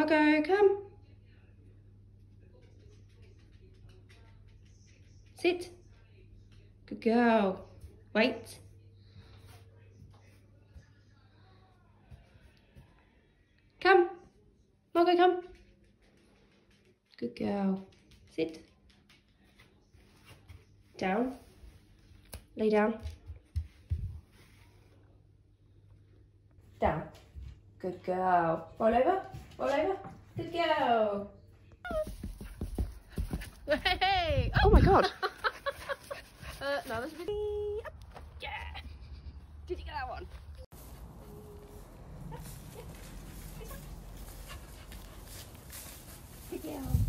Margot, come. Sit. Good girl. Wait. Come. Margot, come. Good girl. Sit. Down. Lay down. Down. Good girl. Roll over. Roll over. Good girl. Hey! Oh my god. No, that's a bit... Yeah! Did you get that one? Good girl.